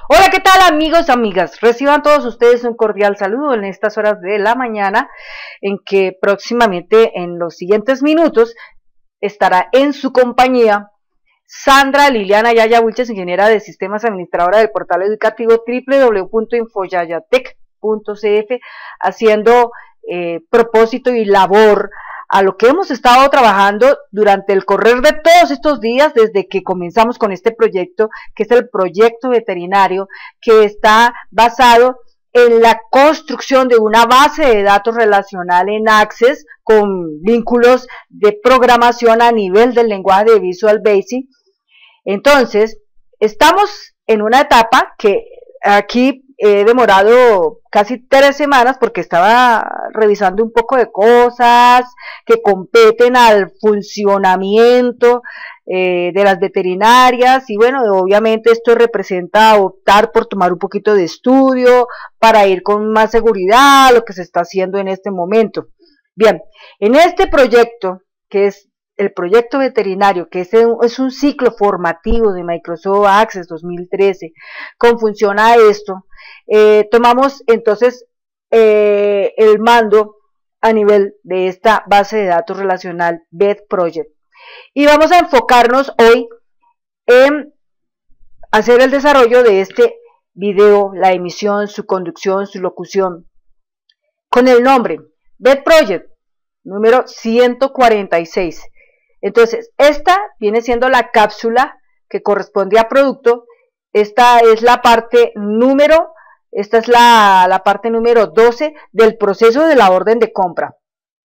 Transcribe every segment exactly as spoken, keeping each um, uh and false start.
Hola, ¿qué tal amigos, amigas? Reciban todos ustedes un cordial saludo en estas horas de la mañana, en que próximamente en los siguientes minutos estará en su compañía Sandra Liliana Yaya Wilches, ingeniera de sistemas, administradora del portal educativo doble u doble u doble u punto infoyayatec punto c f, haciendo eh, propósito y labor a lo que hemos estado trabajando durante el correr de todos estos días desde que comenzamos con este proyecto, que es el proyecto veterinario, que está basado en la construcción de una base de datos relacional en Access con vínculos de programación a nivel del lenguaje de Visual Basic. Entonces, estamos en una etapa que aquí he demorado casi tres semanas porque estaba revisando un poco de cosas que competen al funcionamiento eh, de las veterinarias, y bueno, obviamente esto representa optar por tomar un poquito de estudio para ir con más seguridad a lo que se está haciendo en este momento. Bien, en este proyecto, que es el proyecto veterinario, que es un, es un ciclo formativo de Microsoft Access dos mil trece, con función a esto, eh, tomamos entonces eh, el mando a nivel de esta base de datos relacional Vet Project, y vamos a enfocarnos hoy en hacer el desarrollo de este video, la emisión, su conducción, su locución, con el nombre Vet Project número ciento cuarenta y seis. Entonces, esta viene siendo la cápsula que corresponde a producto. Esta es la parte número, esta es la, la parte número doce del proceso de la orden de compra.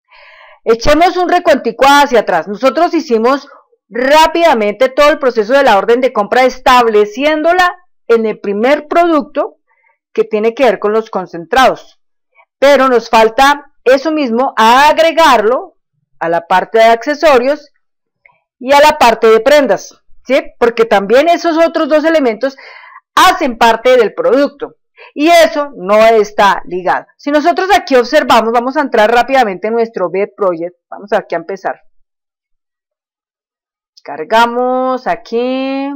Echemos un recuentico hacia atrás. Nosotros hicimos rápidamente todo el proceso de la orden de compra, estableciéndola en el primer producto, que tiene que ver con los concentrados. Pero nos falta eso mismo, agregarlo a la parte de accesorios y a la parte de prendas, ¿sí? Porque también esos otros dos elementos hacen parte del producto y eso no está ligado. Si nosotros aquí observamos, vamos a entrar rápidamente en nuestro Vet Project, vamos aquí a empezar. Cargamos aquí,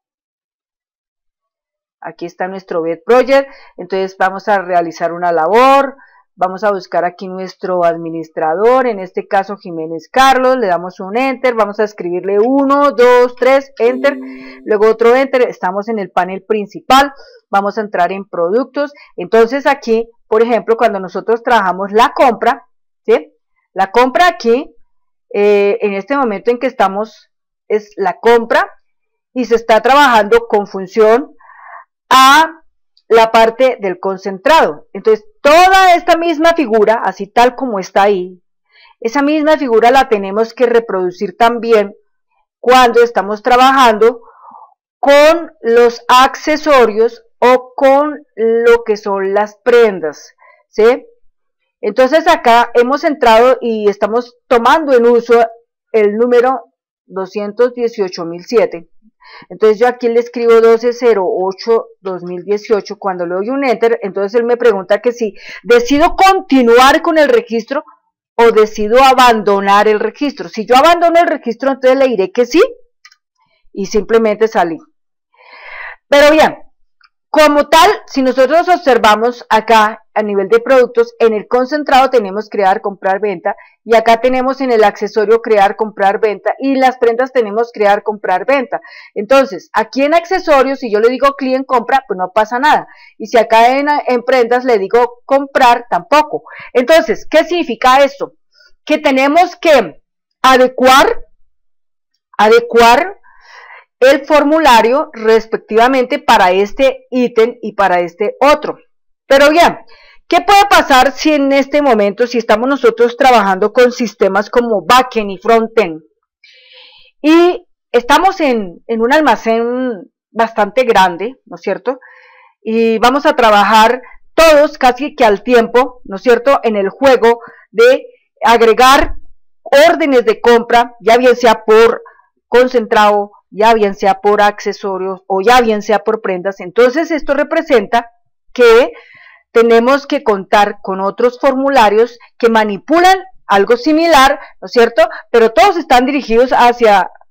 aquí está nuestro Vet Project. Entonces vamos a realizar una labor. Vamos a buscar aquí nuestro administrador, en este caso Jiménez Carlos, le damos un enter, vamos a escribirle uno, dos, tres, enter, luego otro enter, estamos en el panel principal, vamos a entrar en productos. Entonces aquí, por ejemplo, cuando nosotros trabajamos la compra, ¿sí? La compra aquí, eh, en este momento en que estamos, es la compra, y se está trabajando con función a la parte del concentrado. Entonces, toda esta misma figura, así tal como está ahí, esa misma figura la tenemos que reproducir también cuando estamos trabajando con los accesorios o con lo que son las prendas, ¿sí? Entonces acá hemos entrado y estamos tomando en uso el número doscientos dieciocho mil siete. Entonces yo aquí le escribo doce cero ocho dos mil dieciocho, cuando le doy un enter, entonces él me pregunta que si decido continuar con el registro o decido abandonar el registro. Si yo abandono el registro, entonces le diré que sí y simplemente salí. Pero bien, como tal, si nosotros observamos acá a nivel de productos, en el concentrado tenemos crear, comprar, venta, y acá tenemos en el accesorio crear, comprar, venta, y en las prendas tenemos crear, comprar, venta. Entonces, aquí en accesorios, si yo le digo clic en compra, pues no pasa nada, y si acá en, en prendas le digo comprar, tampoco. Entonces, ¿qué significa esto? Que tenemos que adecuar, adecuar el formulario respectivamente para este ítem y para este otro. Pero bien, ¿qué puede pasar si en este momento, si estamos nosotros trabajando con sistemas como backend y frontend y estamos en, en un almacén bastante grande, ¿no es cierto? Y vamos a trabajar todos casi que al tiempo, ¿no es cierto?, en el juego de agregar órdenes de compra, ya bien sea por concentrado, ya bien sea por accesorios o ya bien sea por prendas. Entonces esto representa que tenemos que contar con otros formularios que manipulan algo similar, ¿no es cierto? Pero todos están dirigidos hacia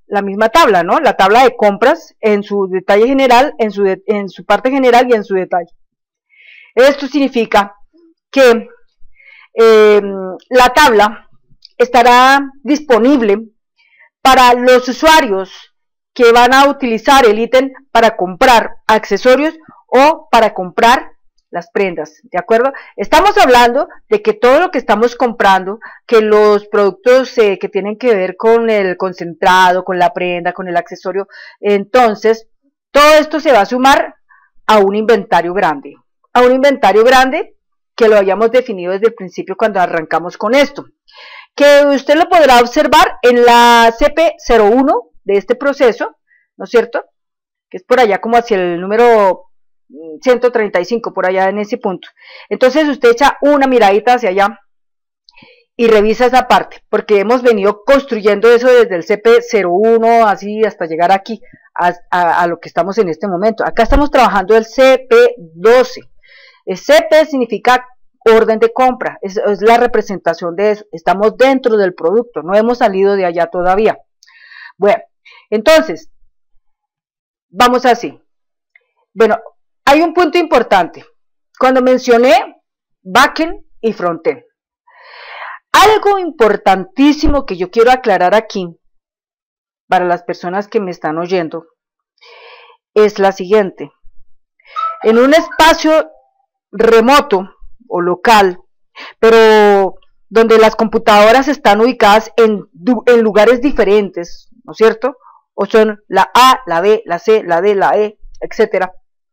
la misma tabla, ¿no? La tabla de compras en su detalle general, en su, de, en su parte general y en su detalle. Esto significa que eh, la tabla estará disponible para los usuarios que van a utilizar el ítem para comprar accesorios o para comprar las prendas, ¿de acuerdo? Estamos hablando de que todo lo que estamos comprando, que los productos eh, que tienen que ver con el concentrado, con la prenda, con el accesorio, entonces todo esto se va a sumar a un inventario grande, a un inventario grande que lo hayamos definido desde el principio cuando arrancamos con esto, que usted lo podrá observar en la C P cero uno de este proceso, ¿no es cierto? Que es por allá como hacia el número ciento treinta y cinco, por allá en ese punto. Entonces usted echa una miradita hacia allá y revisa esa parte, porque hemos venido construyendo eso desde el C P cero uno, así hasta llegar aquí, a, a, a lo que estamos en este momento. Acá estamos trabajando el C P doce. El C P significa orden de compra, es, es la representación de eso. Estamos dentro del producto, no hemos salido de allá todavía. Bueno, entonces, vamos así. Bueno, hay un punto importante, cuando mencioné backend y frontend. Algo importantísimo que yo quiero aclarar aquí, para las personas que me están oyendo, es la siguiente. En un espacio remoto o local, pero donde las computadoras están ubicadas en, en lugares diferentes, ¿no es cierto? O son la A, la B, la C, la D, la E, etcétera.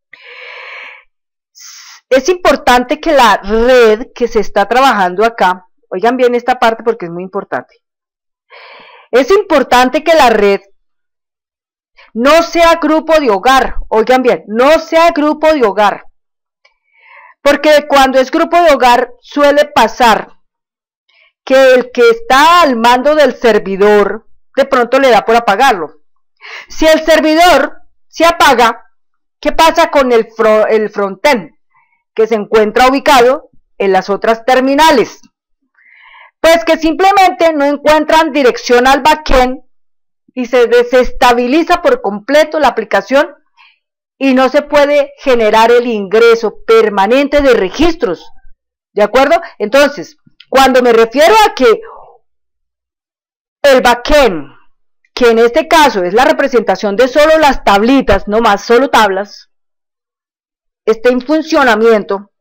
Es importante que la red que se está trabajando acá, oigan bien esta parte porque es muy importante, es importante que la red no sea grupo de hogar, oigan bien, no sea grupo de hogar, porque cuando es grupo de hogar suele pasar que el que está al mando del servidor de pronto le da por apagarlo. Si el servidor se apaga, ¿qué pasa con el, fro el frontend? Que se encuentra ubicado en las otras terminales, pues que simplemente no encuentran dirección al backend y se desestabiliza por completo la aplicación y no se puede generar el ingreso permanente de registros, ¿de acuerdo? Entonces, cuando me refiero a que el backend, que en este caso es la representación de solo las tablitas, no más, solo tablas, esté en funcionamiento,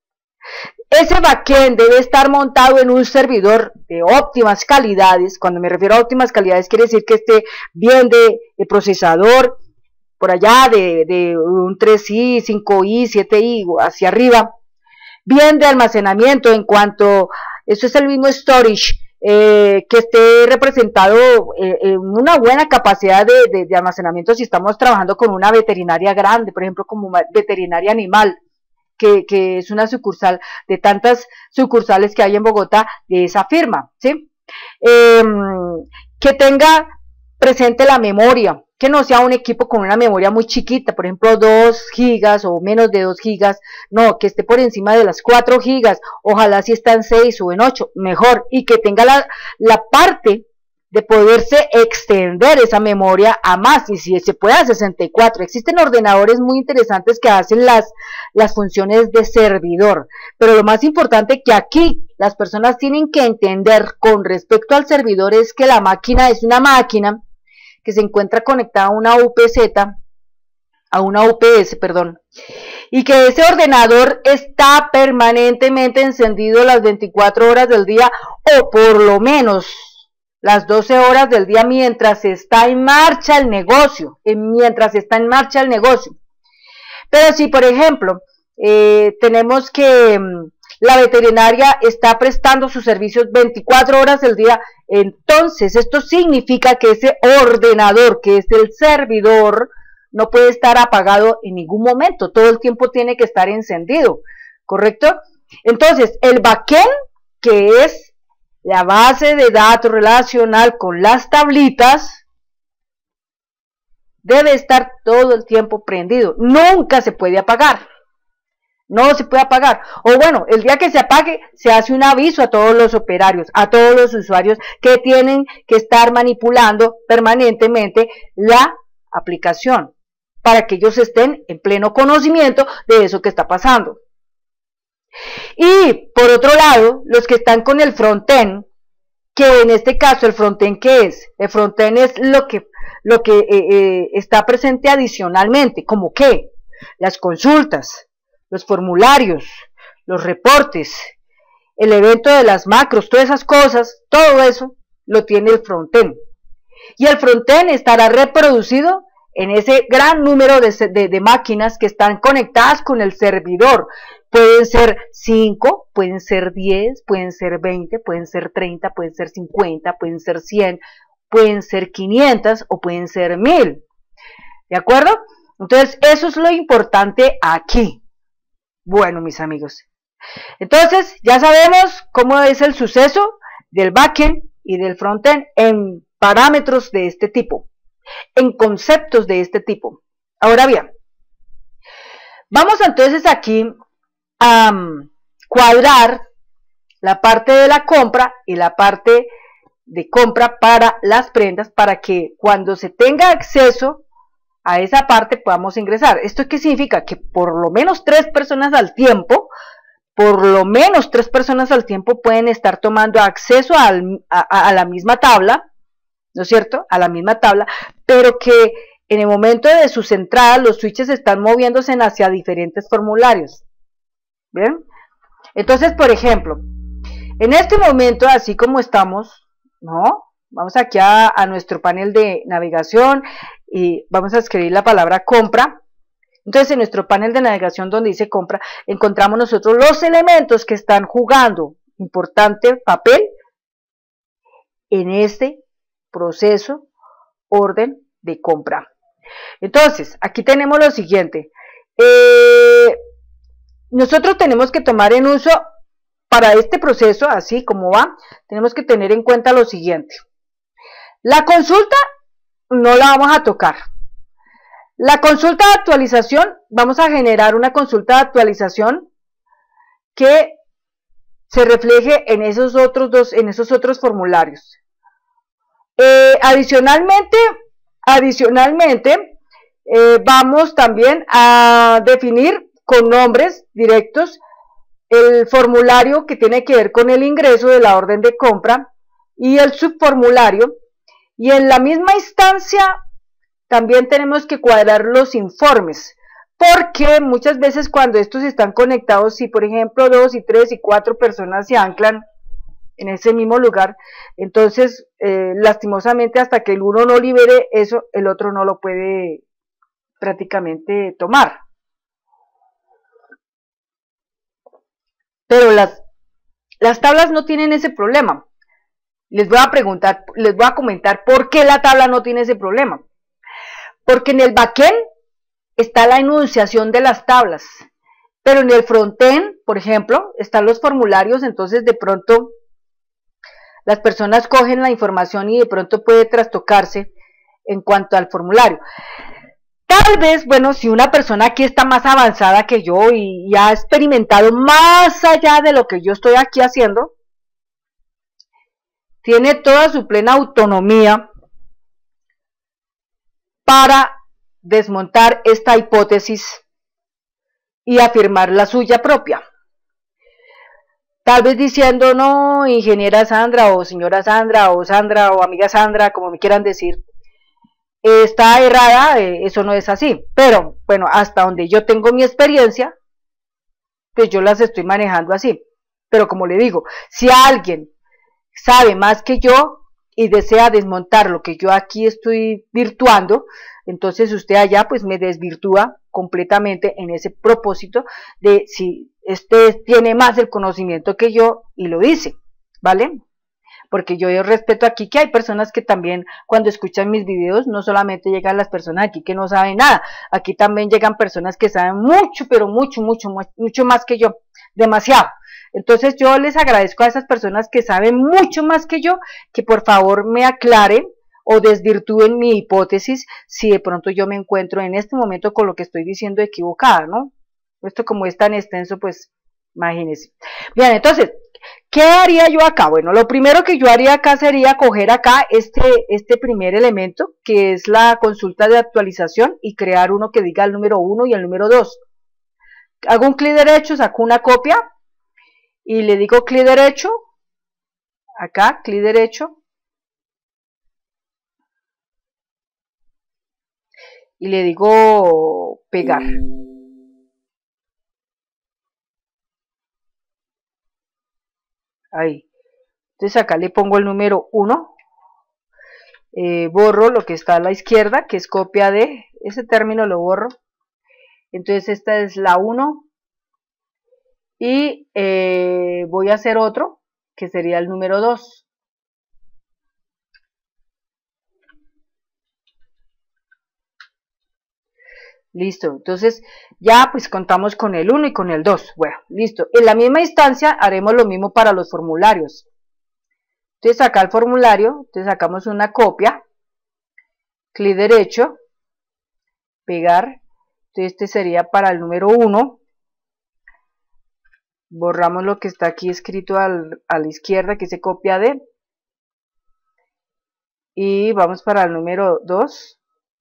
ese backend debe estar montado en un servidor de óptimas calidades. Cuando me refiero a óptimas calidades, quiere decir que esté bien de, de procesador, por allá de, de un tres i, cinco i, siete i, hacia arriba, bien de almacenamiento en cuanto, eso es el mismo storage, eh, que esté representado eh, en una buena capacidad de, de, de almacenamiento si estamos trabajando con una veterinaria grande, por ejemplo como veterinaria animal, que, que es una sucursal de tantas sucursales que hay en Bogotá de esa firma, ¿sí? Eh, que tenga presente la memoria, que no sea un equipo con una memoria muy chiquita, por ejemplo dos gigas o menos de dos gigas, no, que esté por encima de las cuatro gigas, ojalá si está en seis o en ocho, mejor, y que tenga la, la parte de poderse extender esa memoria a más, y si se puede a sesenta y cuatro, existen ordenadores muy interesantes que hacen las, las funciones de servidor, pero lo más importante que aquí las personas tienen que entender con respecto al servidor es que la máquina es una máquina que se encuentra conectada a una U P Z, a una U P S, perdón, y que ese ordenador está permanentemente encendido las veinticuatro horas del día, o por lo menos las doce horas del día mientras está en marcha el negocio, mientras está en marcha el negocio. Pero si, por ejemplo, eh, tenemos que la veterinaria está prestando sus servicios veinticuatro horas del día, entonces esto significa que ese ordenador, que es el servidor, no puede estar apagado en ningún momento, todo el tiempo tiene que estar encendido, ¿correcto? Entonces, el backend, que es la base de datos relacional con las tablitas, debe estar todo el tiempo prendido, nunca se puede apagar. no se puede apagar. O bueno, el día que se apague, se hace un aviso a todos los operarios, a todos los usuarios que tienen que estar manipulando permanentemente la aplicación, para que ellos estén en pleno conocimiento de eso que está pasando. Y por otro lado, los que están con el frontend, que en este caso el frontend, ¿qué es? El frontend es lo que, lo que eh, eh, está presente adicionalmente, como que las consultas, los formularios, los reportes, el evento de las macros, todas esas cosas, todo eso lo tiene el frontend. Y el frontend estará reproducido en ese gran número de, de, de máquinas que están conectadas con el servidor. Pueden ser cinco, pueden ser diez, pueden ser veinte, pueden ser treinta, pueden ser cincuenta, pueden ser cien, pueden ser quinientas o pueden ser mil. ¿De acuerdo? Entonces, eso es lo importante aquí. Bueno, mis amigos. Entonces, ya sabemos cómo es el suceso del backend y del frontend en parámetros de este tipo, en conceptos de este tipo. Ahora bien, vamos entonces aquí a um, cuadrar la parte de la compra y la parte de compra para las prendas, para que cuando se tenga acceso a esa parte podamos ingresar. ¿Esto qué significa? Que por lo menos tres personas al tiempo, por lo menos tres personas al tiempo pueden estar tomando acceso al, a, a la misma tabla, ¿no es cierto? A la misma tabla, pero que en el momento de sus entradas los switches están moviéndose hacia diferentes formularios. ¿Bien? Entonces, por ejemplo, en este momento, así como estamos, ¿no? Vamos aquí a, a nuestro panel de navegación y vamos a escribir la palabra compra. Entonces, en nuestro panel de navegación donde dice compra, encontramos nosotros los elementos que están jugando importante papel en este proceso orden de compra. Entonces, aquí tenemos lo siguiente. Eh, nosotros tenemos que tomar en uso para este proceso, así como va, tenemos que tener en cuenta lo siguiente. La consulta no la vamos a tocar. La consulta de actualización, vamos a generar una consulta de actualización que se refleje en esos otros dos, en esos otros formularios. Eh, adicionalmente, adicionalmente eh, vamos también a definir con nombres directos el formulario que tiene que ver con el ingreso de la orden de compra y el subformulario, y en la misma instancia también tenemos que cuadrar los informes, porque muchas veces cuando estos están conectados, si por ejemplo dos y tres y cuatro personas se anclan en ese mismo lugar, entonces eh, lastimosamente hasta que el uno no libere eso, el otro no lo puede prácticamente tomar. Pero las, las tablas no tienen ese problema. Les voy a preguntar, les voy a comentar por qué la tabla no tiene ese problema. Porque en el backend está la enunciación de las tablas, pero en el frontend, por ejemplo, están los formularios, entonces de pronto las personas cogen la información y de pronto puede trastocarse en cuanto al formulario. Tal vez, bueno, si una persona aquí está más avanzada que yo y, y ha experimentado más allá de lo que yo estoy aquí haciendo, tiene toda su plena autonomía para desmontar esta hipótesis y afirmar la suya propia. Tal vez diciendo, no, ingeniera Sandra, o señora Sandra, o Sandra, o amiga Sandra, como me quieran decir, está errada, eh, eso no es así. Pero, bueno, hasta donde yo tengo mi experiencia, pues yo las estoy manejando así. Pero como le digo, si alguien sabe más que yo y desea desmontar lo que yo aquí estoy virtuando, entonces usted allá pues me desvirtúa completamente en ese propósito de si este tiene más el conocimiento que yo y lo dice, ¿vale? Porque yo respeto aquí que hay personas que también cuando escuchan mis videos, no solamente llegan las personas aquí que no saben nada, aquí también llegan personas que saben mucho, pero mucho, mucho, mucho más que yo, demasiado. Entonces yo les agradezco a esas personas que saben mucho más que yo, que por favor me aclaren o desvirtúen mi hipótesis si de pronto yo me encuentro en este momento con lo que estoy diciendo equivocada, ¿no? Esto como es tan extenso, pues imagínense. Bien, entonces, ¿qué haría yo acá? Bueno, lo primero que yo haría acá sería coger acá este, este primer elemento, que es la consulta de actualización, y crear uno que diga el número uno y el número dos. Hago un clic derecho, saco una copia, y le digo clic derecho, acá, clic derecho, y le digo pegar. Ahí. Entonces acá le pongo el número uno, eh, borro lo que está a la izquierda, que es copia de, ese término lo borro. Entonces esta es la uno, y eh, voy a hacer otro, que sería el número dos. Listo, entonces ya pues contamos con el uno y con el dos. Bueno, listo. En la misma instancia haremos lo mismo para los formularios. Entonces acá el formulario, entonces sacamos una copia, clic derecho, pegar. Entonces este sería para el número uno. Borramos lo que está aquí escrito al, a la izquierda, que se copia de. Y vamos para el número dos.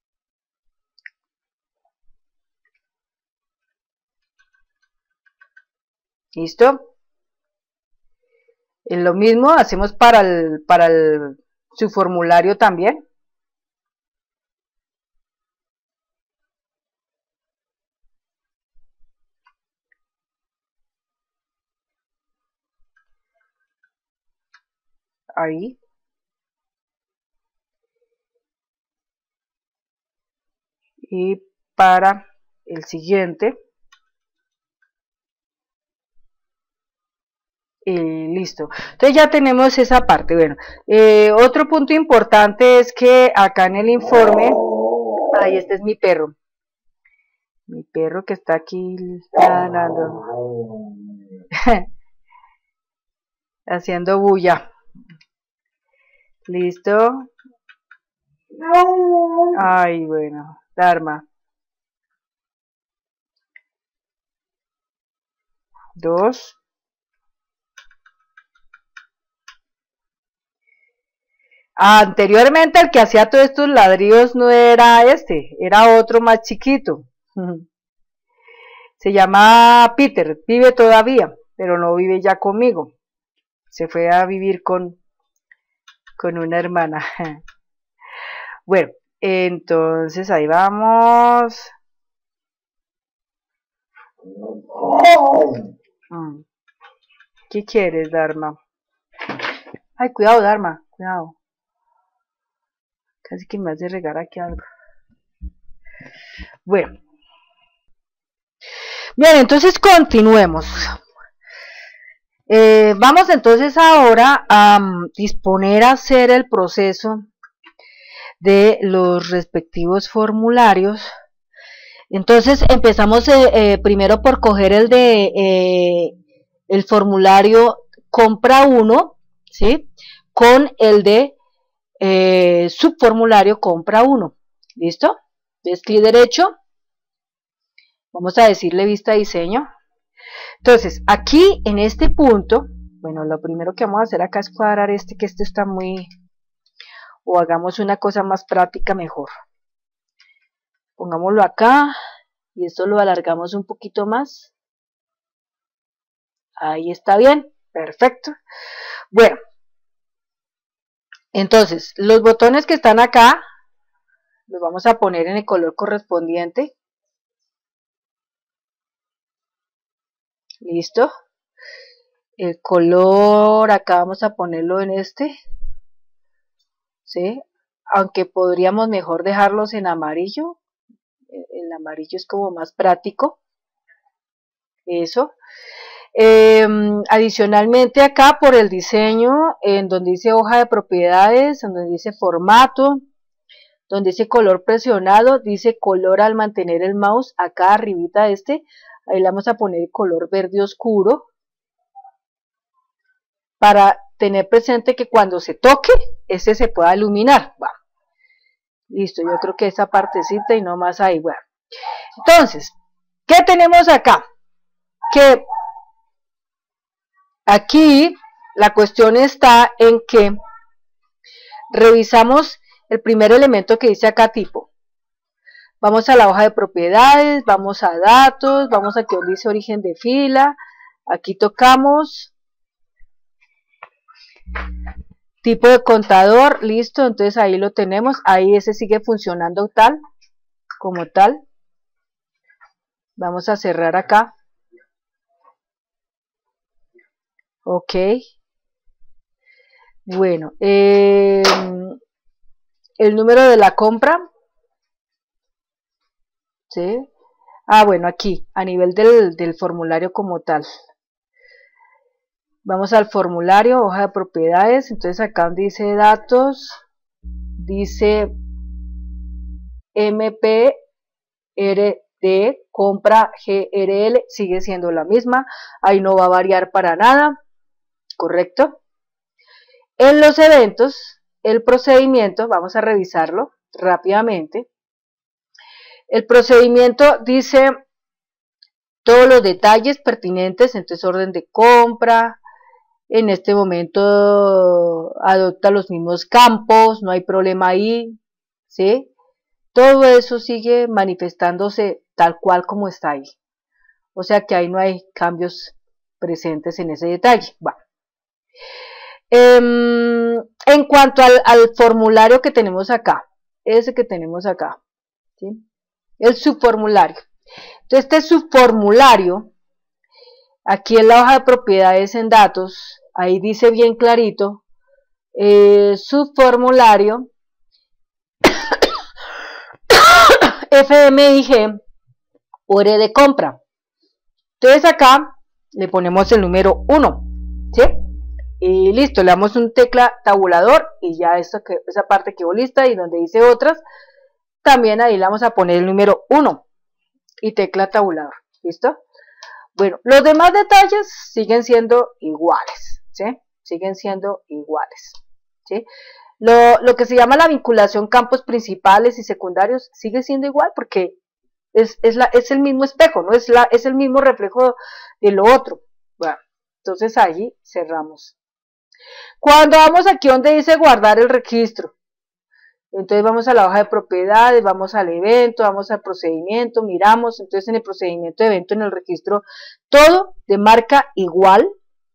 ¿Listo? En lo mismo hacemos para el, para el, su formulario también. Ahí. Y para el siguiente. Y listo. Entonces ya tenemos esa parte. Bueno, eh, otro punto importante es que acá en el informe, ahí este es mi perro. Mi perro que está aquí ladrando. Haciendo bulla. Listo. Ay, bueno, Dharma. Dos. Anteriormente el que hacía todos estos ladrillos no era este, era otro más chiquito. Se llama Peter, vive todavía, pero no vive ya conmigo. Se fue a vivir con, con una hermana. Bueno, entonces ahí vamos. ¿Qué quieres, Dharma? Ay, cuidado, Dharma, cuidado. Casi que me hace regar aquí algo. Bueno. Bien, entonces continuemos. Eh, vamos entonces ahora a um, disponer a hacer el proceso de los respectivos formularios. Entonces empezamos eh, eh, primero por coger el de eh, el formulario compra uno, ¿sí? Con el de Eh, subformulario compra uno. ¿Listo? Entonces clic derecho, vamos a decirle vista diseño. Entonces aquí en este punto, bueno, lo primero que vamos a hacer acá es cuadrar este, que este está muy, o hagamos una cosa más práctica mejor. Pongámoslo acá y esto lo alargamos un poquito más. Ahí está bien, perfecto. Bueno, entonces, los botones que están acá, los vamos a poner en el color correspondiente. Listo. El color, acá vamos a ponerlo en este. ¿Sí? Aunque podríamos mejor dejarlos en amarillo. El amarillo es como más práctico. Eso. Eh, adicionalmente acá por el diseño, en donde dice hoja de propiedades, en donde dice formato, donde dice color presionado, dice color al mantener el mouse, acá arribita este, ahí le vamos a poner color verde oscuro, para tener presente que cuando se toque, este se pueda iluminar. Bueno, listo, yo creo que esa partecita y no más ahí. Bueno, entonces, ¿qué tenemos acá? que aquí la cuestión está en que revisamos el primer elemento que dice acá tipo. Vamos a la hoja de propiedades, vamos a datos, vamos aquí donde dice origen de fila, aquí tocamos tipo de contador, listo, entonces ahí lo tenemos, ahí ese sigue funcionando tal, como tal. Vamos a cerrar acá. Ok. Bueno, eh, el número de la compra. ¿Sí? Ah, bueno, aquí, a nivel del, del formulario como tal. Vamos al formulario, hoja de propiedades, entonces acá donde dice datos, dice M P R D, compra G R L, sigue siendo la misma, ahí no va a variar para nada, ¿correcto? En los eventos, el procedimiento, vamos a revisarlo rápidamente. El procedimiento dice todos los detalles pertinentes, entonces orden de compra, en este momento adopta los mismos campos, no hay problema ahí, ¿sí? Todo eso sigue manifestándose tal cual como está ahí. O sea que ahí no hay cambios presentes en ese detalle. Bueno. Eh, en cuanto al, al formulario que tenemos acá, ese que tenemos acá, ¿sí? El subformulario. Entonces este subformulario, aquí en la hoja de propiedades en datos, ahí dice bien clarito, eh, subformulario F M I G hora de compra. Entonces acá le ponemos el número uno, ¿sí? Y listo, le damos un tecla tabulador y ya esa, que, esa parte quedó lista, y donde dice otras, también ahí le vamos a poner el número uno y tecla tabulador, ¿listo? Bueno, los demás detalles siguen siendo iguales, ¿sí? Siguen siendo iguales, ¿sí? Lo, lo que se llama la vinculación campos principales y secundarios sigue siendo igual porque es, es, la, es el mismo espejo, ¿no? Es, la, es el mismo reflejo de lo otro. Bueno, entonces allí cerramos. Cuando vamos aquí donde dice guardar el registro, entonces vamos a la hoja de propiedades, vamos al evento, vamos al procedimiento, miramos, entonces en el procedimiento de evento, en el registro, todo de marca igual,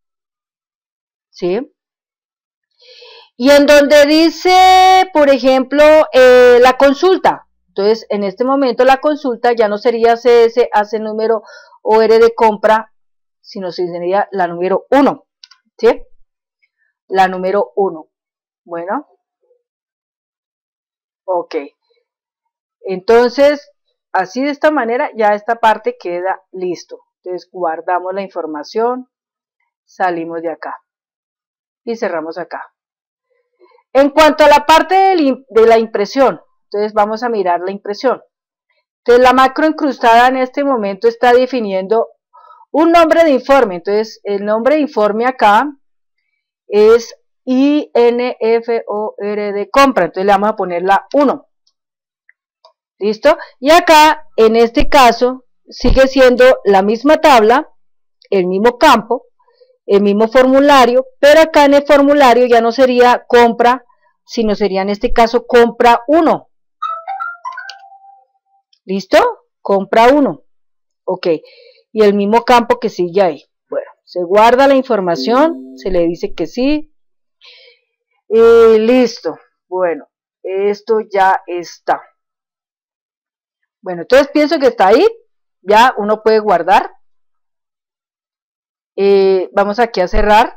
¿sí? Y en donde dice, por ejemplo, eh, la consulta, entonces en este momento la consulta ya no sería C S, hace número O R de compra, sino sería la número uno, ¿sí? La número uno. Bueno. Ok. Entonces, así de esta manera ya esta parte queda listo. Entonces guardamos la información, salimos de acá y cerramos acá. En cuanto a la parte de, de la impresión, entonces vamos a mirar la impresión. Entonces la macro incrustada en este momento está definiendo un nombre de informe. Entonces el nombre de informe acá es I N F O R de compra. Entonces le vamos a poner la uno. ¿Listo? Y acá, en este caso, sigue siendo la misma tabla, el mismo campo, el mismo formulario, pero acá en el formulario ya no sería compra, sino sería en este caso compra uno. ¿Listo? Compra uno. Ok. Y el mismo campo que sigue ahí. Bueno, se guarda la información, se le dice que sí. Y listo. Bueno, esto ya está. Bueno, entonces pienso que está ahí. Ya uno puede guardar. Eh, vamos aquí a cerrar.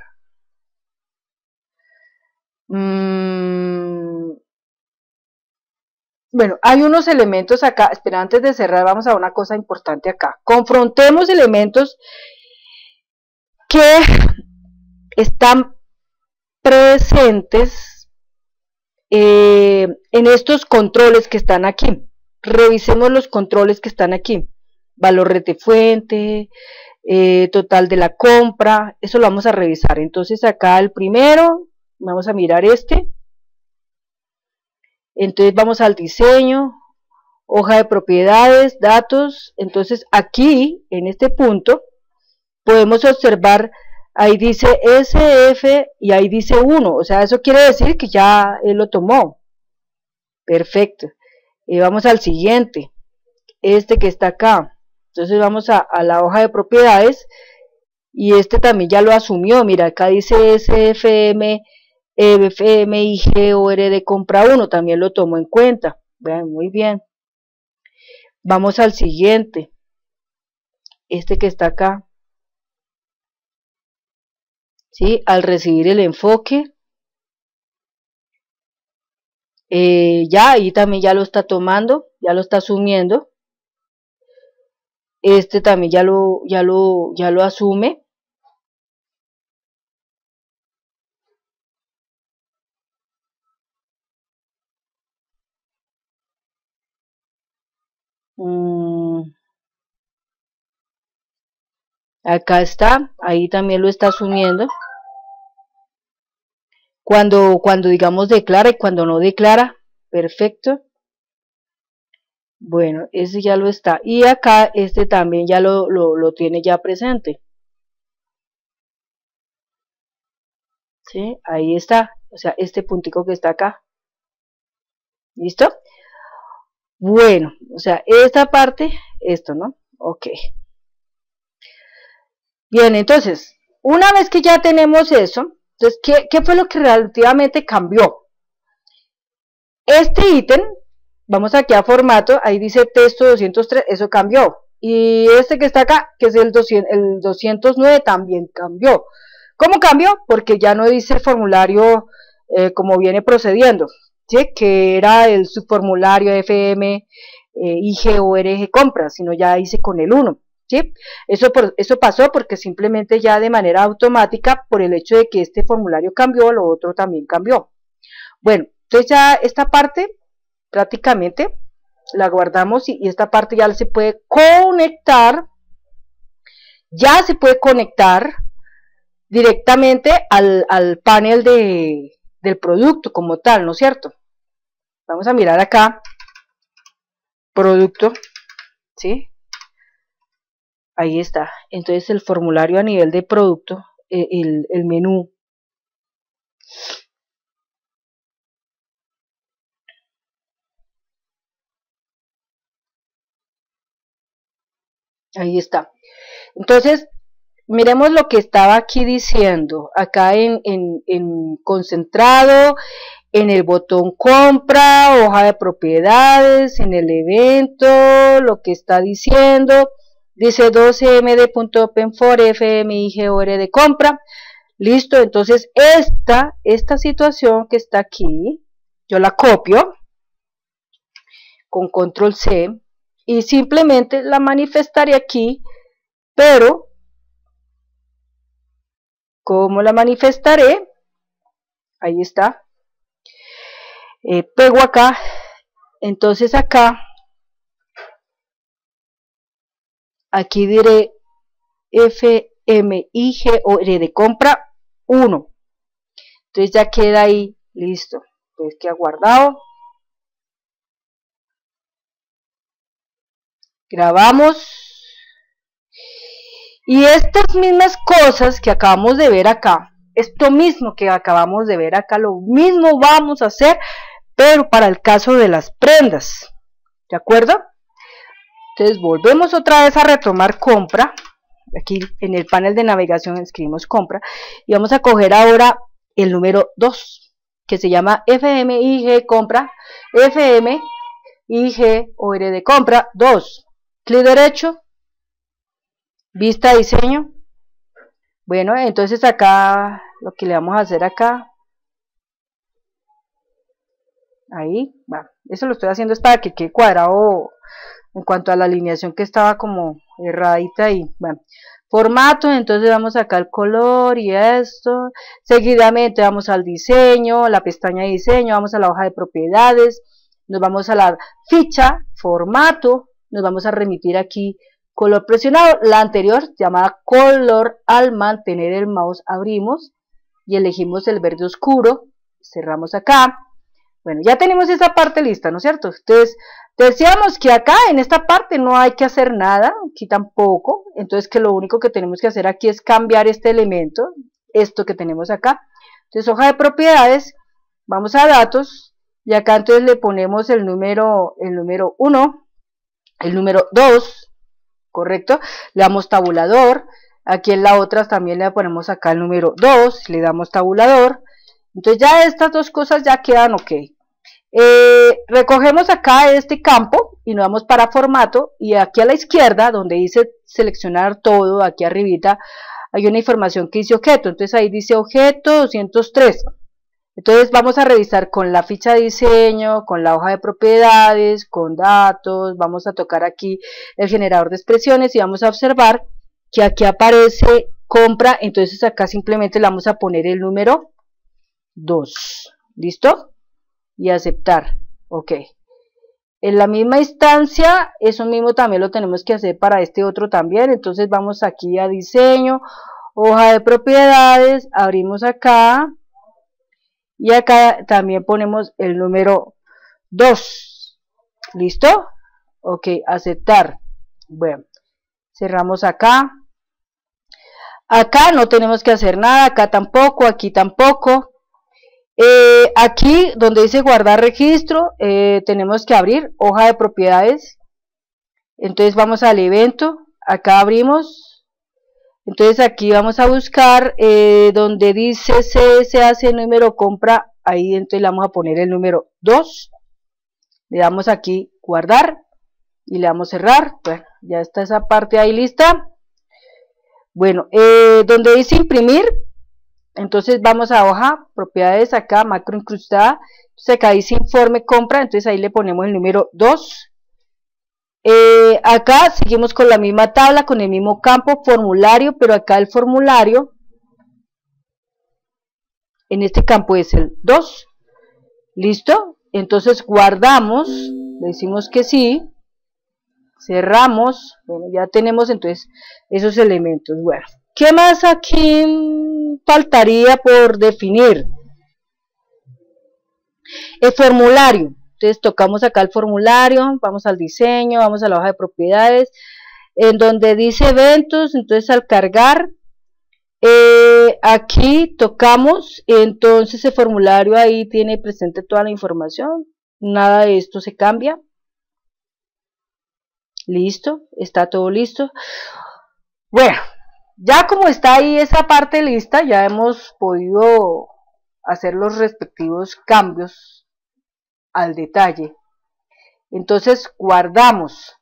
Mm, bueno, hay unos elementos acá. Espera, antes de cerrar vamos a una cosa importante acá. Confrontemos elementos que están presentes eh, en estos controles que están aquí. Revisemos los controles que están aquí. Valor de fuente, eh, total de la compra, eso lo vamos a revisar. Entonces acá el primero, vamos a mirar este. Entonces vamos al diseño, hoja de propiedades, datos. Entonces aquí, en este punto, podemos observar, ahí dice S F y ahí dice uno, o sea, eso quiere decir que ya él lo tomó. Perfecto. Y vamos al siguiente, este que está acá. Entonces vamos a, a la hoja de propiedades y este también ya lo asumió. Mira, acá dice S F M, F M I G O R de compra uno, también lo tomó en cuenta. Vean, muy bien. Vamos al siguiente, este que está acá. ¿Sí? Al recibir el enfoque, eh, ya ahí también ya lo está tomando, ya lo está asumiendo. Este también ya lo, ya lo, ya lo asume. Mm, acá está, ahí también lo está asumiendo. Cuando, cuando digamos declara y cuando no declara, perfecto. Bueno, ese ya lo está. Y acá este también ya lo, lo, lo tiene ya presente. ¿Sí? Ahí está. O sea, este puntico que está acá. ¿Listo? Bueno, o sea, esta parte, esto, ¿no? Ok. Bien, entonces, una vez que ya tenemos eso, entonces, ¿qué, qué fue lo que relativamente cambió? Este ítem, vamos aquí a formato, ahí dice texto doscientos tres, eso cambió. Y este que está acá, que es el, doscientos, el doscientos nueve, también cambió. ¿Cómo cambió? Porque ya no dice el formulario eh, como viene procediendo, ¿sí? Que era el subformulario F M eh, I G O R G compra, sino ya dice con el uno. ¿Sí? Eso, por, eso pasó porque simplemente ya de manera automática, por el hecho de que este formulario cambió, lo otro también cambió. Bueno, entonces ya esta parte prácticamente la guardamos y, y esta parte ya se puede conectar, ya se puede conectar directamente al, al panel de, del producto como tal, ¿no es cierto? Vamos a mirar acá, producto, ¿sí? Ahí está, entonces el formulario a nivel de producto, eh, el, el menú. Ahí está. Entonces, miremos lo que estaba aquí diciendo, acá en, en, en concentrado, en el botón compra, hoja de propiedades, en el evento, lo que está diciendo, dice doce M D punto open for F M I G O R de compra. Listo, entonces esta, esta situación que está aquí, yo la copio con control C y simplemente la manifestaré aquí, pero ¿cómo la manifestaré? Ahí está. Eh, pego acá, entonces acá, aquí diré F M I G O R de compra uno. Entonces ya queda ahí listo. Entonces queda guardado. Grabamos. Y estas mismas cosas que acabamos de ver acá, esto mismo que acabamos de ver acá, lo mismo vamos a hacer, pero para el caso de las prendas. ¿De acuerdo? Entonces volvemos otra vez a retomar compra. Aquí en el panel de navegación escribimos compra y vamos a coger ahora el número dos, que se llama F M I G compra, F M I G O R de compra dos. Clic derecho, vista diseño. Bueno, entonces acá lo que le vamos a hacer acá, ahí, bueno, eso lo estoy haciendo es para que quede cuadrado en cuanto a la alineación que estaba como erradita ahí. Bueno, formato, entonces vamos acá al color y esto, seguidamente vamos al diseño, la pestaña de diseño, vamos a la hoja de propiedades, nos vamos a la ficha, formato, nos vamos a remitir aquí color presionado, la anterior llamada color. Al mantener el mouse abrimos y elegimos el verde oscuro, cerramos acá, Bueno, ya tenemos esa parte lista, ¿no es cierto? Entonces, decíamos que acá en esta parte no hay que hacer nada, aquí tampoco, entonces que lo único que tenemos que hacer aquí es cambiar este elemento, esto que tenemos acá. Entonces, hoja de propiedades, vamos a datos, y acá entonces le ponemos el número, el número uno, el número dos, ¿correcto? Le damos tabulador, aquí en la otra también le ponemos acá el número dos, le damos tabulador. Entonces ya estas dos cosas ya quedan ok. Eh, recogemos acá este campo y nos vamos para formato, y aquí a la izquierda donde dice seleccionar todo, aquí arribita hay una información que dice objeto, entonces ahí dice objeto doscientos tres. Entonces vamos a revisar con la ficha de diseño, con la hoja de propiedades, con datos, vamos a tocar aquí el generador de expresiones y vamos a observar que aquí aparece compra, entonces acá simplemente le vamos a poner el número dos, ¿listo? Y aceptar, ok. En la misma instancia, eso mismo también lo tenemos que hacer para este otro también, entonces vamos aquí a diseño, hoja de propiedades, abrimos acá, y acá también ponemos el número dos, ¿listo? Ok, aceptar, bueno, cerramos acá, acá no tenemos que hacer nada, acá tampoco, aquí tampoco. Eh, aquí donde dice guardar registro, eh, tenemos que abrir hoja de propiedades, entonces vamos al evento, acá abrimos, entonces aquí vamos a buscar eh, donde dice C S hace número compra, ahí entonces le vamos a poner el número dos, le damos aquí guardar y le damos cerrar. Bueno, ya está esa parte ahí lista. Bueno, eh, donde dice imprimir, entonces vamos a hoja, propiedades acá, macro incrustada, entonces acá dice informe compra, entonces ahí le ponemos el número dos. Eh, acá seguimos con la misma tabla, con el mismo campo, formulario, pero acá el formulario, en este campo es el dos, ¿listo? Entonces guardamos, le decimos que sí, cerramos, bueno, ya tenemos entonces esos elementos. Bueno, ¿qué más aquí faltaría por definir? El formulario. Entonces tocamos acá el formulario, vamos al diseño, vamos a la hoja de propiedades, en donde dice eventos, entonces al cargar, eh, aquí tocamos, entonces el formulario ahí tiene presente toda la información, nada de esto se cambia. Listo, está todo listo. Bueno, ya como está ahí esa parte lista, ya hemos podido hacer los respectivos cambios al detalle. Entonces guardamos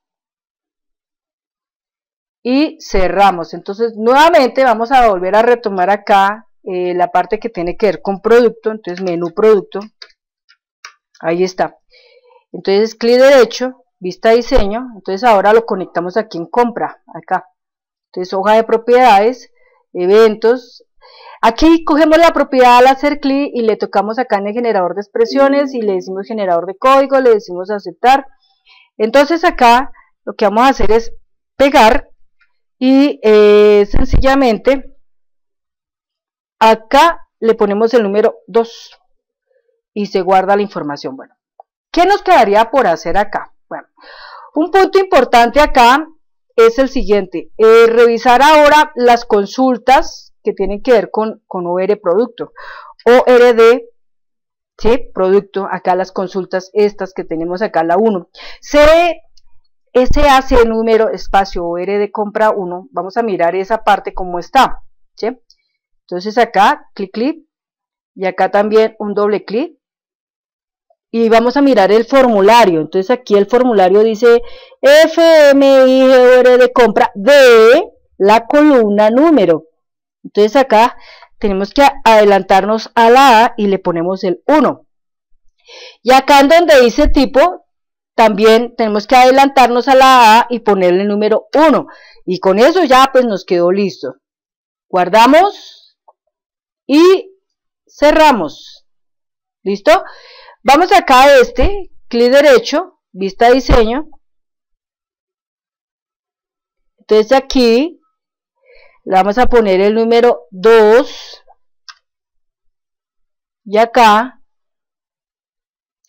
y cerramos. Entonces nuevamente vamos a volver a retomar acá eh, la parte que tiene que ver con producto. Entonces menú producto, ahí está. Entonces clic derecho, vista diseño, entonces ahora lo conectamos aquí en compra, acá. Entonces hoja de propiedades, eventos, aquí cogemos la propiedad al hacer clic y le tocamos acá en el generador de expresiones y le decimos generador de código, le decimos aceptar. Entonces acá lo que vamos a hacer es pegar y eh, sencillamente acá le ponemos el número dos y se guarda la información. Bueno, ¿qué nos quedaría por hacer acá? Bueno, un punto importante acá es el siguiente, eh, revisar ahora las consultas que tienen que ver con, con O R producto, O R D, ¿sí? Producto, acá las consultas estas que tenemos acá, la uno, C S A C número espacio O R D compra uno, vamos a mirar esa parte como está, ¿sí? Entonces acá, clic, clic, y acá también un doble clic, y vamos a mirar el formulario. Entonces aquí el formulario dice F M I G O R de compra de la columna número. Entonces acá tenemos que adelantarnos a la A y le ponemos el uno. Y acá en donde dice tipo, también tenemos que adelantarnos a la A y ponerle el número uno. Y con eso ya pues nos quedó listo. Guardamos y cerramos. ¿Listo? Vamos acá a este, clic derecho, vista diseño. Entonces aquí le vamos a poner el número dos. Y acá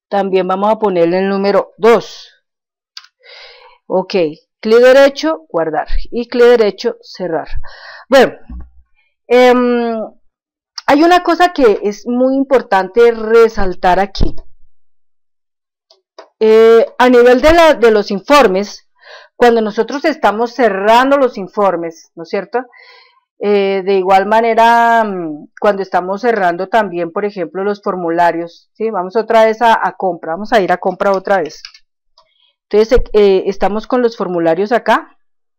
también vamos a ponerle el número dos. Ok, clic derecho, guardar, y clic derecho, cerrar. Bueno, eh, hay una cosa que es muy importante resaltar aquí. Eh, a nivel de, la, de los informes, cuando nosotros estamos cerrando los informes, ¿no es cierto? Eh, de igual manera, cuando estamos cerrando también, por ejemplo, los formularios, ¿sí? Vamos otra vez a, a compra, vamos a ir a compra otra vez. Entonces, eh, estamos con los formularios acá.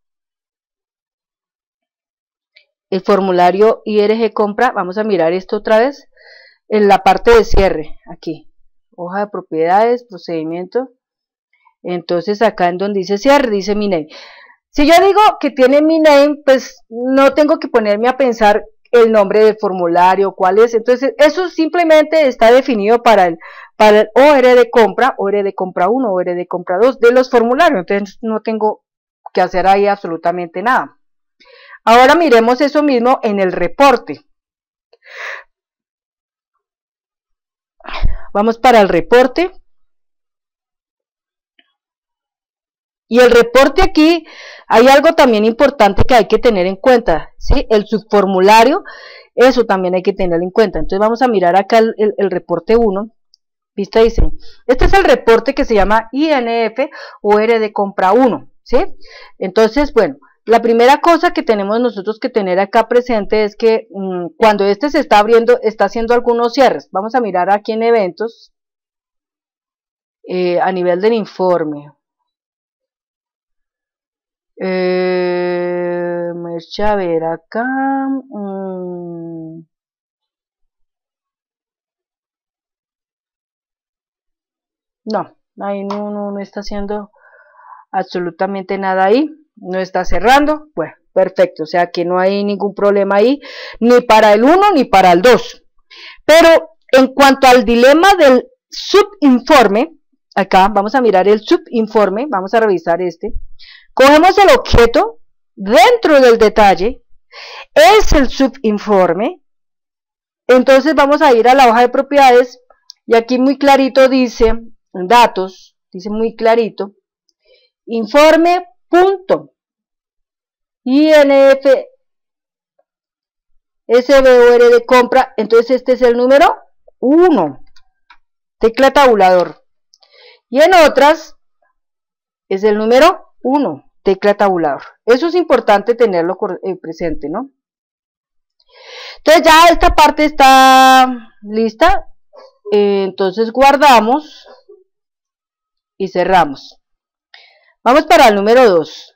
El formulario I R G compra, vamos a mirar esto otra vez, en la parte de cierre, aquí, hoja de propiedades, procedimiento. Entonces acá en donde dice cierre, dice mi name. Si yo digo que tiene mi name, pues no tengo que ponerme a pensar el nombre del formulario, cuál es. Entonces eso simplemente está definido para el, para el O R de compra, O R de compra uno, O R de compra dos de los formularios. Entonces no tengo que hacer ahí absolutamente nada. Ahora miremos eso mismo en el reporte. Vamos para el reporte. Y el reporte aquí, hay algo también importante que hay que tener en cuenta, ¿sí? El subformulario, eso también hay que tenerlo en cuenta. Entonces vamos a mirar acá el, el, el reporte uno, vista diseño. Este es el reporte que se llama I N F O R de compra uno, ¿sí? Entonces, bueno, la primera cosa que tenemos nosotros que tener acá presente es que mmm, cuando este se está abriendo, está haciendo algunos cierres. Vamos a mirar aquí en eventos, eh, a nivel del informe. Eh, me echa a ver acá. Mm. No, ahí no, no, no está haciendo absolutamente nada ahí. No está cerrando. Bueno, perfecto. O sea que no hay ningún problema ahí, ni para el uno ni para el dos. Pero en cuanto al dilema del subinforme, acá vamos a mirar el subinforme. Vamos a revisar este. Cogemos el objeto, dentro del detalle, es el subinforme, entonces vamos a ir a la hoja de propiedades, y aquí muy clarito dice, datos, dice muy clarito, informe punto, I N F S B O R de compra, entonces este es el número uno, tecla tabulador, y en otras, es el número uno. Tecla tabulador. Eso es importante tenerlo presente, ¿no? Entonces ya esta parte está lista. Eh, entonces guardamos y cerramos. Vamos para el número dos.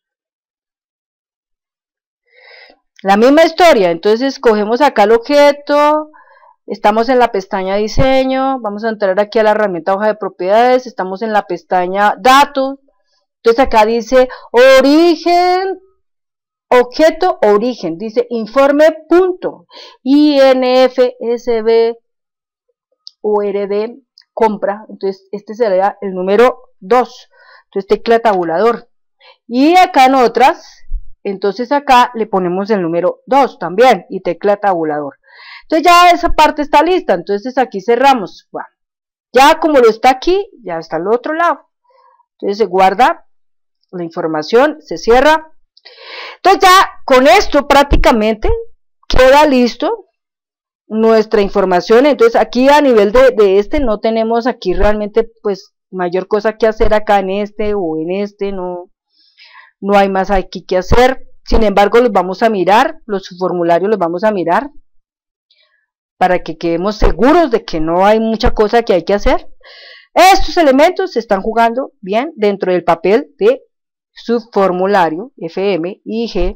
La misma historia. Entonces cogemos acá el objeto. Estamos en la pestaña diseño. Vamos a entrar aquí a la herramienta hoja de propiedades. Estamos en la pestaña datos. Entonces acá dice origen, objeto, origen, dice informe punto, I N F S B O R D compra, entonces este sería el número dos, entonces tecla tabulador, y acá en otras, entonces acá le ponemos el número dos también, y tecla tabulador. Entonces ya esa parte está lista, entonces aquí cerramos, bueno, ya como lo está aquí, ya está al otro lado, entonces se guarda la información, se cierra. Entonces ya con esto prácticamente queda listo nuestra información. Entonces aquí a nivel de, de este no tenemos aquí realmente pues mayor cosa que hacer acá en este o en este, no, no hay más aquí que hacer. Sin embargo los vamos a mirar, los formularios los vamos a mirar para que quedemos seguros de que no hay mucha cosa que hay que hacer. Estos elementos se están jugando bien dentro del papel de subformulario F M I G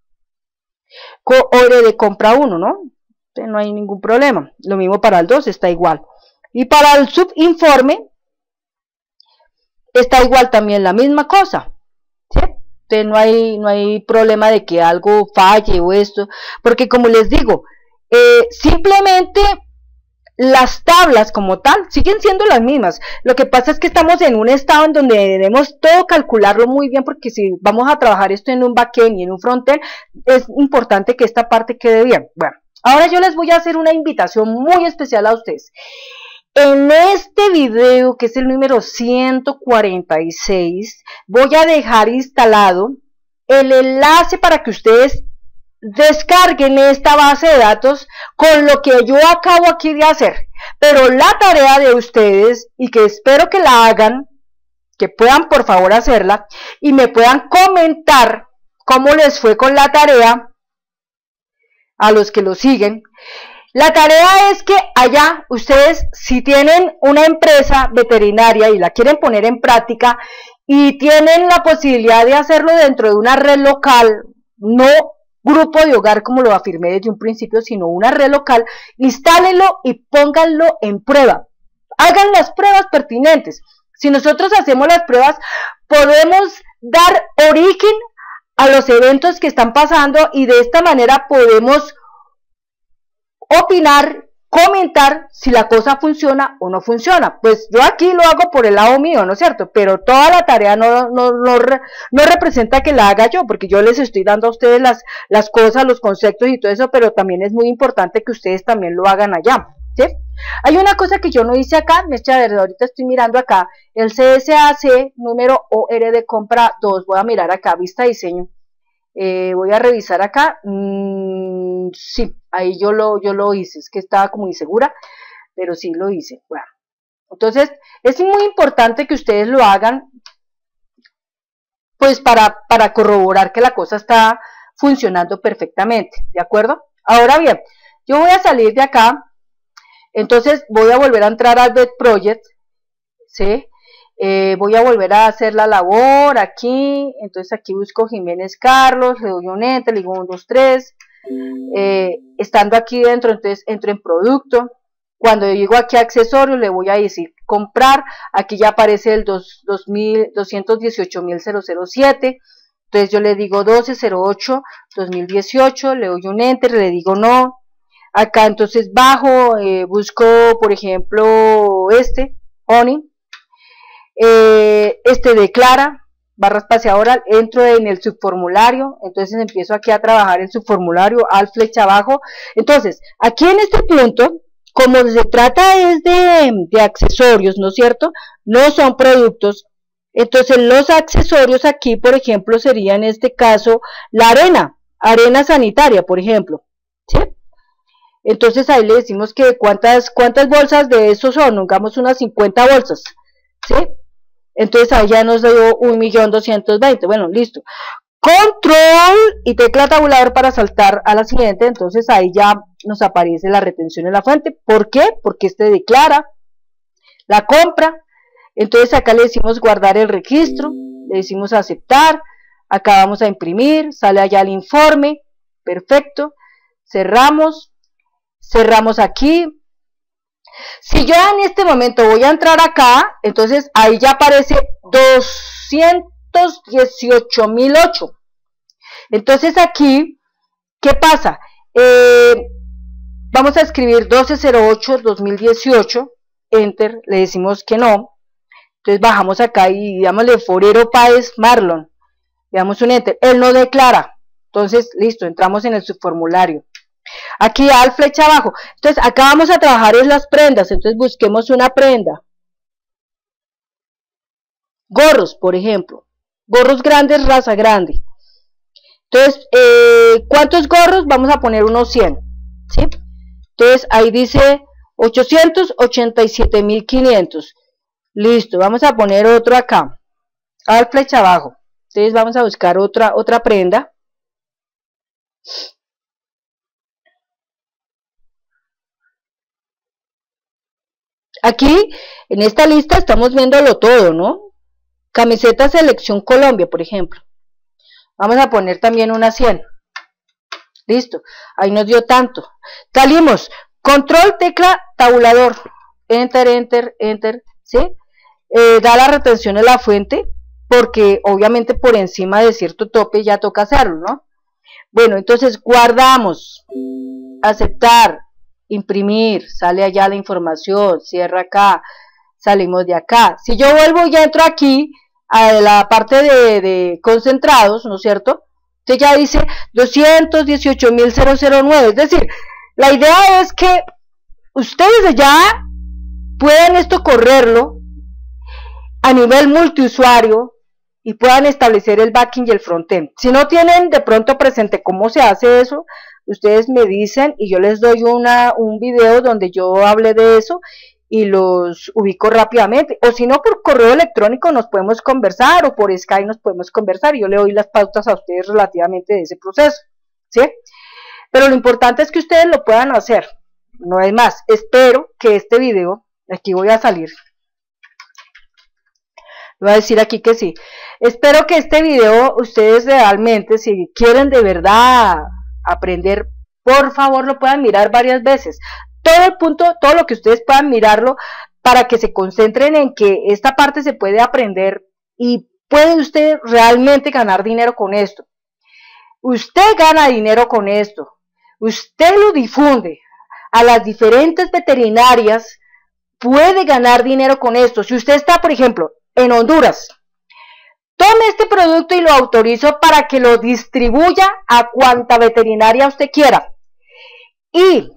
O R de compra uno, ¿no? Entonces no hay ningún problema. Lo mismo para el dos, está igual. Y para el subinforme está igual también la misma cosa, ¿sí? Entonces no hay, no hay problema de que algo falle o esto, porque como les digo, eh, simplemente las tablas como tal siguen siendo las mismas. Lo que pasa es que estamos en un estado en donde debemos todo calcularlo muy bien, porque si vamos a trabajar esto en un backend y en un frontend, es importante que esta parte quede bien. Bueno, ahora yo les voy a hacer una invitación muy especial a ustedes. En este video, que es el número ciento cuarenta y seis, voy a dejar instalado el enlace para que ustedes descarguen esta base de datos con lo que yo acabo aquí de hacer. Pero la tarea de ustedes, y que espero que la hagan, que puedan por favor hacerla, y me puedan comentar cómo les fue con la tarea a los que lo siguen. La tarea es que allá ustedes, si tienen una empresa veterinaria y la quieren poner en práctica y tienen la posibilidad de hacerlo dentro de una red local, no grupo de hogar como lo afirmé desde un principio, sino una red local, instálenlo y pónganlo en prueba. Hagan las pruebas pertinentes. Si nosotros hacemos las pruebas, podemos dar origen a los eventos que están pasando y de esta manera podemos opinar, comentar si la cosa funciona o no funciona. Pues yo aquí lo hago por el lado mío, ¿no es cierto? Pero toda la tarea no, no, no, no representa que la haga yo, porque yo les estoy dando a ustedes las, las cosas, los conceptos y todo eso, pero también es muy importante que ustedes también lo hagan allá, ¿sí? Hay una cosa que yo no hice acá, me echa de verdad, ahorita estoy mirando acá, el C S A C número O R de compra dos, voy a mirar acá, vista diseño. Eh, voy a revisar acá, mm, sí, ahí yo lo, yo lo hice, es que estaba como insegura, pero sí lo hice. Bueno, entonces es muy importante que ustedes lo hagan, pues para, para corroborar que la cosa está funcionando perfectamente, ¿de acuerdo? Ahora bien, yo voy a salir de acá, entonces voy a volver a entrar al Vet Project, ¿sí? Eh, voy a volver a hacer la labor aquí, entonces aquí busco Jiménez Carlos, le doy un enter, le digo uno, dos, tres, eh, estando aquí dentro, entonces entro en producto, cuando llego aquí a accesorios le voy a decir comprar, aquí ya aparece el doscientos dieciocho mil siete, entonces yo le digo doce cero ocho dos mil dieciocho, le doy un enter, le digo no, acá entonces bajo, eh, busco por ejemplo este, Honey, Eh, este declara, barra espaciadora, entro en el subformulario, entonces empiezo aquí a trabajar el subformulario, al flecha abajo. Entonces, aquí en este punto, como se trata es de, de accesorios, ¿no es cierto? No son productos, entonces los accesorios aquí, por ejemplo, sería en este caso la arena, arena sanitaria, por ejemplo, ¿sí? Entonces ahí le decimos que cuántas, cuántas bolsas de eso son, digamos unas cincuenta bolsas, ¿sí? Entonces ahí ya nos dio un millón doscientos veinte, bueno, listo. Control y tecla tabulador para saltar a la siguiente, entonces ahí ya nos aparece la retención en la fuente. ¿Por qué? Porque este declara la compra, entonces acá le decimos guardar el registro, le decimos aceptar, acá vamos a imprimir, sale allá el informe, perfecto, cerramos, cerramos aquí. Si yo en este momento voy a entrar acá, entonces ahí ya aparece doscientos dieciocho mil ocho. Entonces aquí, ¿qué pasa? Eh, vamos a escribir doce cero ocho dos mil dieciocho, enter, le decimos que no. Entonces bajamos acá y dámosle Forero Páez Marlon, le damos un enter, él no declara. Entonces, listo, entramos en el subformulario. Aquí al flecha abajo, entonces acá vamos a trabajar en las prendas, entonces busquemos una prenda, gorros por ejemplo, gorros grandes, raza grande, entonces eh, ¿cuántos gorros? Vamos a poner unos cien, ¿sí? Entonces ahí dice ochocientos ochenta y siete mil quinientos, listo, vamos a poner otro acá, al flecha abajo, entonces vamos a buscar otra, otra prenda. Aquí, en esta lista estamos viéndolo todo, ¿no? Camiseta Selección Colombia, por ejemplo. Vamos a poner también una cien. Listo, ahí nos dio tanto. Salimos, control, tecla, tabulador. Enter, enter, enter, ¿sí? Eh, da la retención en la fuente, porque obviamente por encima de cierto tope ya toca hacerlo, ¿no? Bueno, entonces guardamos, aceptar, imprimir, sale allá la información, cierra acá, salimos de acá. Si yo vuelvo y entro aquí a la parte de, de concentrados, ¿no es cierto? Entonces ya dice doscientos dieciocho mil nueve, es decir, la idea es que ustedes ya puedan esto correrlo a nivel multiusuario y puedan establecer el backend y el frontend. Si no tienen de pronto presente cómo se hace eso, ustedes me dicen y yo les doy una, un video donde yo hable de eso y los ubico rápidamente, o si no por correo electrónico nos podemos conversar, o por Skype nos podemos conversar y yo le doy las pautas a ustedes relativamente de ese proceso, ¿sí? Pero lo importante es que ustedes lo puedan hacer, no es más. Espero que este video, aquí voy a salir, voy a decir aquí que sí, espero que este video ustedes realmente, si quieren de verdad aprender, por favor lo puedan mirar varias veces, todo el punto, todo lo que ustedes puedan mirarlo, para que se concentren en que esta parte se puede aprender y puede usted realmente ganar dinero con esto. Usted gana dinero con esto, usted lo difunde a las diferentes veterinarias, puede ganar dinero con esto. Si usted está, por ejemplo, en Honduras, tome este producto y lo autorizo para que lo distribuya a cuanta veterinaria usted quiera. Y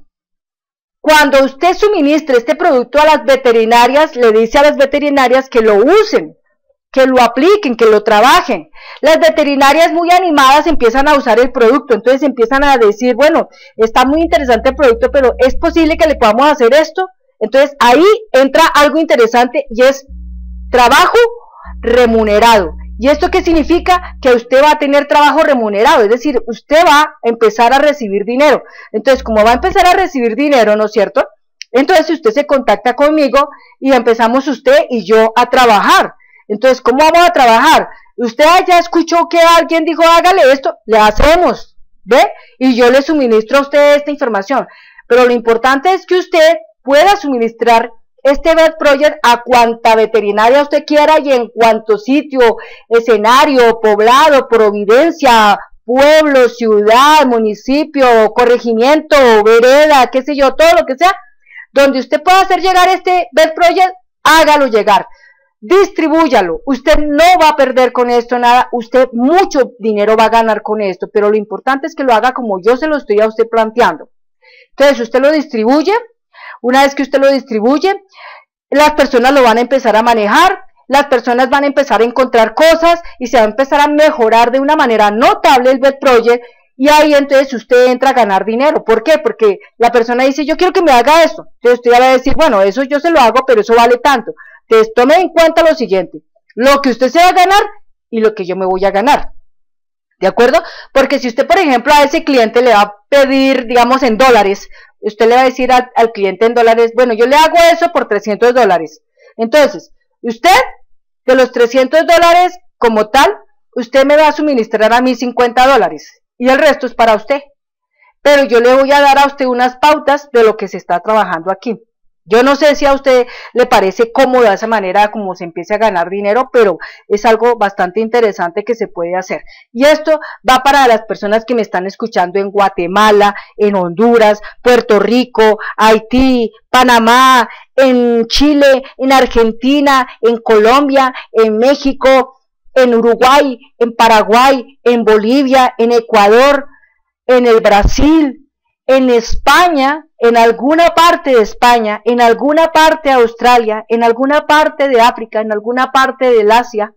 cuando usted suministre este producto a las veterinarias, le dice a las veterinarias que lo usen, que lo apliquen, que lo trabajen. Las veterinarias muy animadas empiezan a usar el producto, entonces empiezan a decir, bueno, está muy interesante el producto, pero es posible que le podamos hacer esto. Entonces ahí entra algo interesante y es trabajo remunerado. ¿Y esto qué significa? Que usted va a tener trabajo remunerado, es decir, usted va a empezar a recibir dinero. Entonces, como va a empezar a recibir dinero, ¿no es cierto? Entonces, usted se contacta conmigo y empezamos usted y yo a trabajar. Entonces, ¿cómo vamos a trabajar? Usted ya escuchó que alguien dijo, hágale esto, le hacemos, ¿ve? Y yo le suministro a usted esta información. Pero lo importante es que usted pueda suministrar este Vet Project a cuanta veterinaria usted quiera y en cuanto sitio, escenario, poblado, providencia, pueblo, ciudad, municipio, corregimiento, vereda, qué sé yo, todo lo que sea, donde usted pueda hacer llegar este Vet Project, hágalo llegar, distribúyalo. Usted no va a perder con esto nada, usted mucho dinero va a ganar con esto, pero lo importante es que lo haga como yo se lo estoy a usted planteando. Entonces usted lo distribuye. Una vez que usted lo distribuye, las personas lo van a empezar a manejar, las personas van a empezar a encontrar cosas y se va a empezar a mejorar de una manera notable el Vet Project, y ahí entonces usted entra a ganar dinero. ¿Por qué? Porque la persona dice, yo quiero que me haga esto. Entonces usted ya va a decir, bueno, eso yo se lo hago, pero eso vale tanto. Entonces tome en cuenta lo siguiente, lo que usted se va a ganar y lo que yo me voy a ganar. ¿De acuerdo? Porque si usted, por ejemplo, a ese cliente le va a pedir, digamos, en dólares, usted le va a decir al, al cliente en dólares, bueno, yo le hago eso por trescientos dólares. Entonces, usted, de los trescientos dólares como tal, usted me va a suministrar a mí cincuenta dólares y el resto es para usted. Pero yo le voy a dar a usted unas pautas de lo que se está trabajando aquí. Yo no sé si a usted le parece cómoda esa manera como se empiece a ganar dinero, pero es algo bastante interesante que se puede hacer. Y esto va para las personas que me están escuchando en Guatemala, en Honduras, Puerto Rico, Haití, Panamá, en Chile, en Argentina, en Colombia, en México, en Uruguay, en Paraguay, en Bolivia, en Ecuador, en el Brasil, en España, en alguna parte de España, en alguna parte de Australia, en alguna parte de África, en alguna parte del Asia,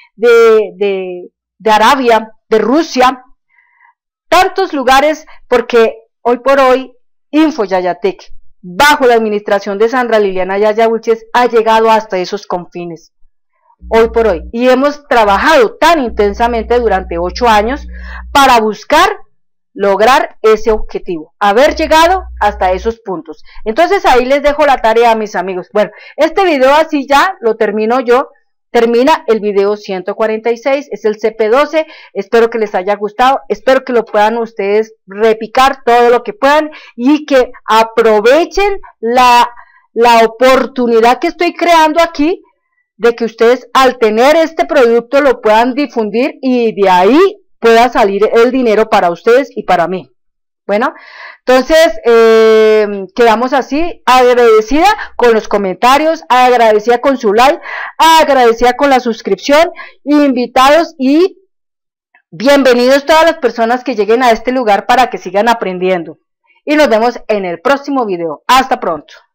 de, de, de Arabia, de Rusia, tantos lugares, porque hoy por hoy InfoYayaTech, bajo la administración de Sandra Liliana Yaya Wilches, ha llegado hasta esos confines, hoy por hoy, y hemos trabajado tan intensamente durante ocho años para buscar lograr ese objetivo, haber llegado hasta esos puntos. Entonces ahí les dejo la tarea, mis amigos. Bueno, este video así ya lo termino yo, termina el video ciento cuarenta y seis, es el C P doce, espero que les haya gustado, espero que lo puedan ustedes repicar todo lo que puedan y que aprovechen la, la oportunidad que estoy creando aquí, de que ustedes al tener este producto lo puedan difundir y de ahí pueda salir el dinero para ustedes y para mí. Bueno, entonces eh, quedamos así, agradecida con los comentarios, agradecida con su like, agradecida con la suscripción, invitados y bienvenidos todas las personas que lleguen a este lugar para que sigan aprendiendo. Y nos vemos en el próximo video. Hasta pronto.